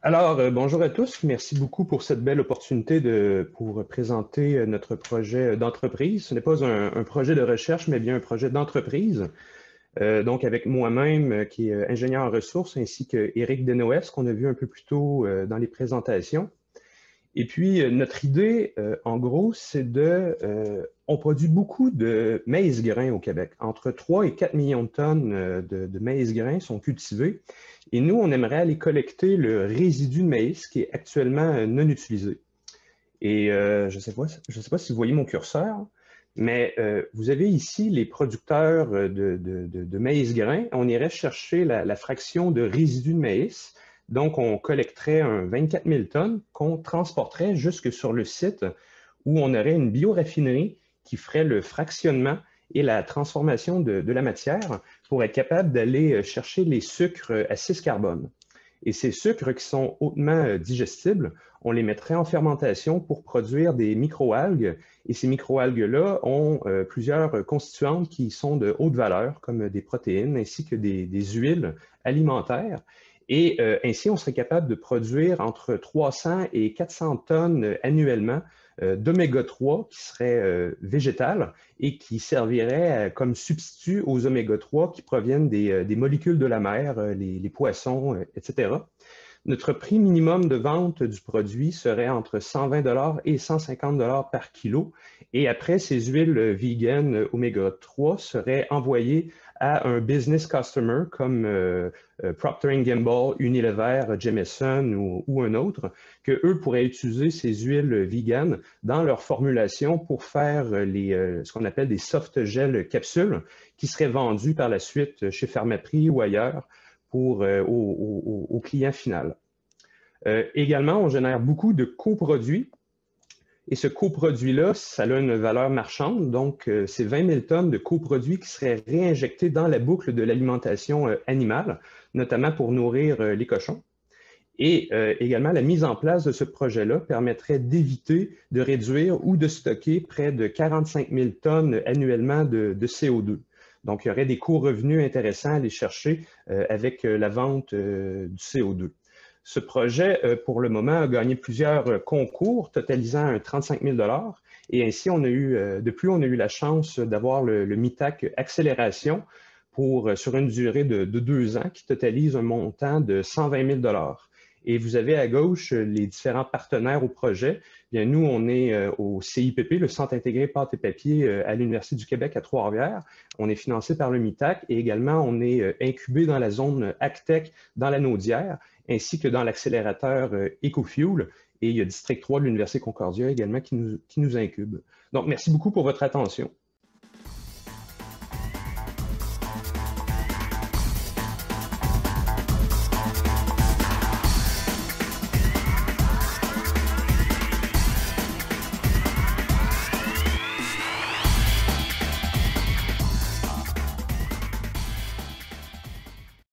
Bonjour à tous. Merci beaucoup pour cette belle opportunité pour présenter notre projet d'entreprise. Ce n'est pas un projet de recherche, mais bien un projet d'entreprise. Donc, avec moi-même, qui est ingénieur en ressources, ainsi que Éric Denoès, qu'on a vu un peu plus tôt dans les présentations. Et puis, notre idée, en gros, on produit beaucoup de maïs grain au Québec. Entre 3 et 4 millions de tonnes de maïs grain sont cultivés. Et nous, on aimerait aller collecter le résidu de maïs qui est actuellement non utilisé. Et je sais pas si vous voyez mon curseur, mais vous avez ici les producteurs de maïs grain. On irait chercher la fraction de résidu de maïs. Donc, on collecterait un 24 000 tonnes qu'on transporterait jusque sur le site où on aurait une bioraffinerie qui ferait le fractionnement et la transformation de la matière pour être capable d'aller chercher les sucres à 6 carbone. Et ces sucres qui sont hautement digestibles, on les mettrait en fermentation pour produire des microalgues. Et ces microalgues-là ont plusieurs constituantes qui sont de haute valeur, comme des protéines ainsi que des huiles alimentaires. Et ainsi, on serait capable de produire entre 300 et 400 tonnes annuellement d'oméga 3 qui serait végétal et qui servirait comme substitut aux oméga 3 qui proviennent des molécules de la mer, les poissons, etc. Notre prix minimum de vente du produit serait entre 120 et 150 par kilo. Et après, ces huiles vegan oméga 3 seraient envoyées à un business customer comme Procter & Gamble, Unilever, Jameson ou un autre, que eux pourraient utiliser ces huiles vegan dans leur formulation pour faire ce qu'on appelle des soft gel capsules qui seraient vendues par la suite chez Pharmaprix ou ailleurs au client final. Également, on génère beaucoup de coproduits. Et ce coproduit-là, ça a une valeur marchande. Donc, c'est 20 000 tonnes de coproduits qui seraient réinjectés dans la boucle de l'alimentation animale, notamment pour nourrir les cochons. Et également, la mise en place de ce projet-là permettrait d'éviter de réduire ou de stocker près de 45 000 tonnes annuellement de CO2. Donc, il y aurait des co-revenus intéressants à aller chercher avec la vente du CO2. Ce projet, pour le moment, a gagné plusieurs concours, totalisant un 35 000 et ainsi, on a eu la chance d'avoir le MITAC Accélération sur une durée de 2 ans qui totalise un montant de 120 000 Et vous avez à gauche les différents partenaires au projet. Bien, nous, on est au CIPP, le Centre intégré pâte et papier à l'Université du Québec à Trois-Rivières. On est financé par le MITAC et également, on est incubé dans la zone ACTEC dans la Naudière, ainsi que dans l'accélérateur EcoFuel. Et il y a District 3 de l'Université Concordia également qui nous incube. Donc, merci beaucoup pour votre attention.